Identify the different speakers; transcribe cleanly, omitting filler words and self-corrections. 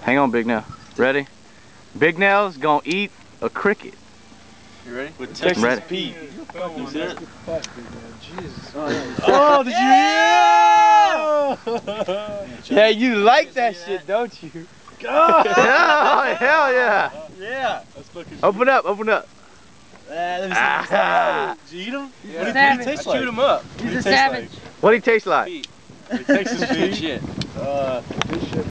Speaker 1: Hang on, Big Nail. Ready? Big Nail's gonna eat a cricket.
Speaker 2: You ready?
Speaker 3: With Texas
Speaker 1: Ready.
Speaker 3: Pete. You see it?
Speaker 2: Oh, did you hear?
Speaker 1: Yeah, you like that shit, don't you? Oh, hell yeah!
Speaker 2: Yeah.
Speaker 1: Open up, open up.
Speaker 2: Let me see. Did you eat him?
Speaker 3: Yeah.
Speaker 2: What did he taste
Speaker 3: I
Speaker 2: like?
Speaker 3: chewed him up.
Speaker 4: He's a savage.
Speaker 1: What'd he taste like?
Speaker 3: Pete.
Speaker 2: Texas
Speaker 3: Good
Speaker 2: Pete.
Speaker 3: shit.